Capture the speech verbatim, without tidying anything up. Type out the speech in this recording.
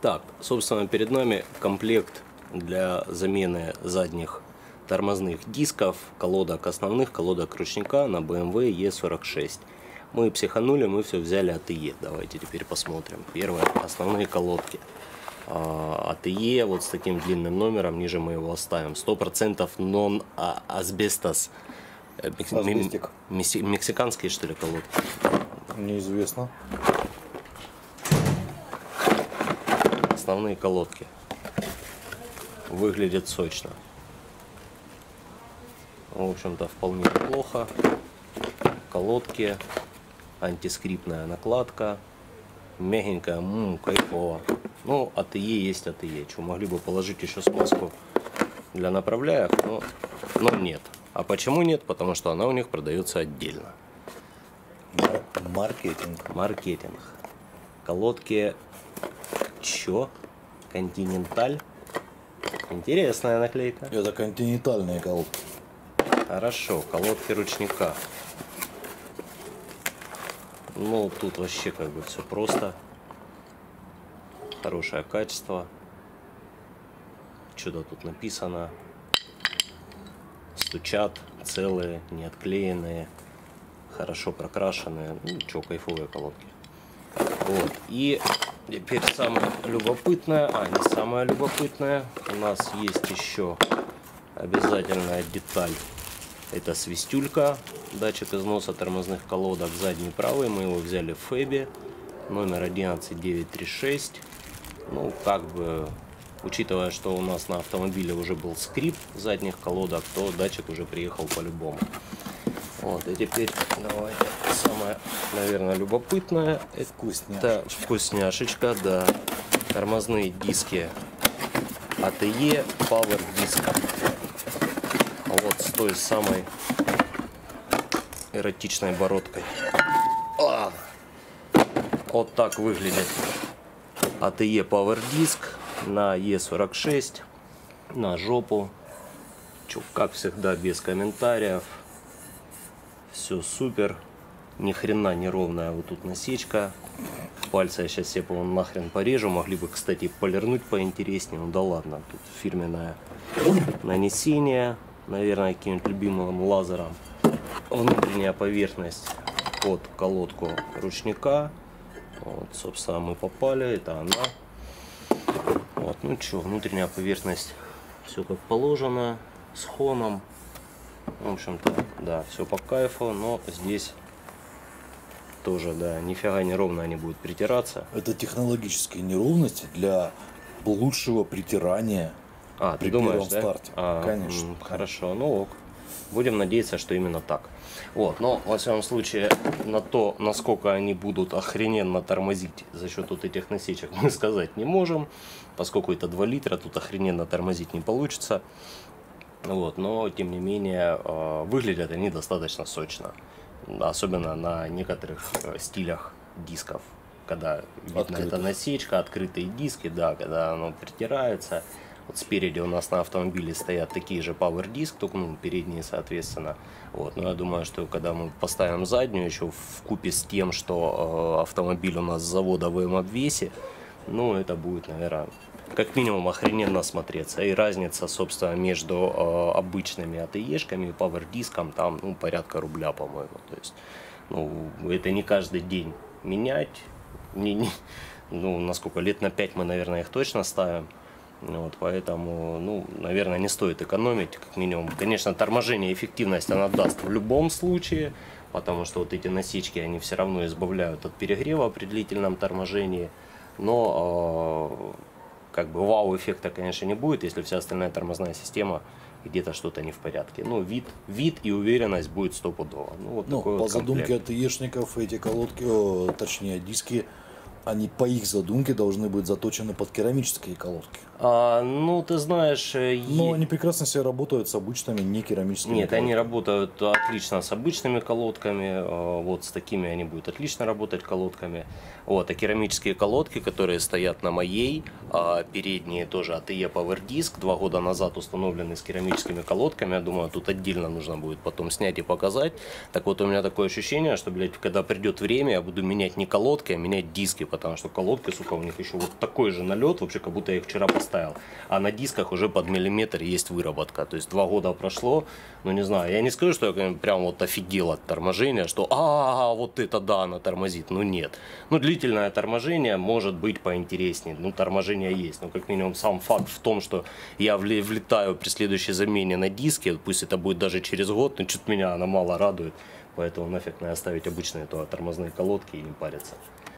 Так, собственно, перед нами комплект для замены задних тормозных дисков, колодок основных, колодок ручника на бэ эм вэ е сорок шесть. Мы психанули, мы все взяли эй тэ е. Давайте теперь посмотрим. Первое, основные колодки. эй тэ е вот с таким длинным номером, ниже мы его оставим. сто процентов нон-асбестос. Асбестик. Мексиканские, что ли, колодки? Неизвестно. Основные колодки. Выглядят сочно. В общем-то, вполне неплохо. Колодки. Антискриптная накладка. Мягенькая, ммм, кайфово. Ну, эй тэ е есть эй тэ е. Что, могли бы положить еще смазку для направляек, но, но нет. А почему нет? Потому что она у них продается отдельно. Маркетинг. Маркетинг. Колодки. Чё? Континенталь? Интересная наклейка. Это континентальные колодки. Хорошо, колодки ручника. Ну, тут вообще как бы все просто. Хорошее качество. Что-то тут написано. Стучат, целые, не отклеенные. Хорошо прокрашенные. Ну, что, кайфовые колодки. Вот. И теперь самое любопытное, а не самое любопытное, у нас есть еще обязательная деталь. Это свистюлька, датчик износа тормозных колодок, задний правый. Мы его взяли в Фэбе, номер одиннадцать девятьсот тридцать шесть. Ну, как бы, учитывая, что у нас на автомобиле уже был скрип задних колодок, то датчик уже приехал по-любому. Вот, и теперь давайте самое, наверное, любопытное. Это вкусняшечка, да. Тормозные диски эй тэ е Power Disc. Вот с той самой эротичной бородкой. А! Вот так выглядит эй тэ е Power Disc на е сорок шесть. На жопу. Чё, как всегда, без комментариев. Все супер. Ни хрена не ровная вот тут насечка. Пальцы я сейчас себе, по-моему, нахрен порежу. Могли бы, кстати, полирнуть поинтереснее. Ну да ладно. Тут фирменное нанесение. Наверное, каким-нибудь любимым лазером. Внутренняя поверхность под колодку ручника. Вот, собственно, мы попали. Это она. Вот, ну что, внутренняя поверхность. Все как положено. С хоном. В общем-то, да, все по кайфу, но здесь тоже, да, нифига не ровно они будут притираться. Это технологические неровности для лучшего притирания а, при ты думаешь, первом да? старте. А, конечно. Хорошо, ну ок. Будем надеяться, что именно так. Вот, но, во всяком случае, на то, насколько они будут охрененно тормозить за счет вот этих насечек, мы сказать не можем, поскольку это два литра, тут охрененно тормозить не получится. Вот, но тем не менее выглядят они достаточно сочно, особенно на некоторых стилях дисков, когда видно эта насечка, открытые диски, да, когда оно притирается. Вот спереди у нас на автомобиле стоят такие же Power Disc, только ну, передние соответственно. Вот, но я думаю, что когда мы поставим заднюю еще в купе с тем, что э, автомобиль у нас с завода в М-обвесе, ну это будет, наверное, как минимум охрененно смотреться. И разница, собственно, между э, обычными эй тэ е-шками и Power Disc'ом там, ну, порядка рубля, по-моему. То есть, ну, это не каждый день менять. Не, не, ну, насколько, лет на пять мы, наверное, их точно ставим. Вот, поэтому, ну, наверное, не стоит экономить, как минимум. Конечно, торможение, эффективность она даст в любом случае, потому что вот эти насечки, они все равно избавляют от перегрева при длительном торможении. Но... Э, как бы вау-эффекта, конечно, не будет, если вся остальная тормозная система где-то что-то не в порядке. Ну, вид, вид и уверенность будет стопудово. Ну, вот ну, такой по вот задумке эй тэ е-шников эти колодки, о, точнее диски, они по их задумке должны быть заточены под керамические колодки. А, ну, ты знаешь... Но е... они прекрасно себе работают с обычными не керамическими Нет, колодками. они работают отлично с обычными колодками. Вот с такими они будут отлично работать колодками. Вот, а керамические колодки, которые стоят на моей а передние тоже эй ти и Power Disc, два года назад установлены с керамическими колодками. Я думаю, тут отдельно нужно будет потом снять и показать. Так вот, у меня такое ощущение, что, блядь, когда придет время, я буду менять не колодки, а менять диски, потому что колодки, сука, у них еще вот такой же налет, вообще, как будто я их вчера поставил. А на дисках уже под миллиметр есть выработка. То есть два года прошло, ну не знаю, я не скажу, что я прям вот офигел от торможения, что а, вот это да, она тормозит. Ну нет. Ну длительное торможение может быть поинтереснее. Ну торможение есть. Но как минимум сам факт в том, что я влетаю при следующей замене на диски, пусть это будет даже через год, но что-то меня она мало радует. Поэтому нафиг надо оставить обычные то, тормозные колодки и не париться.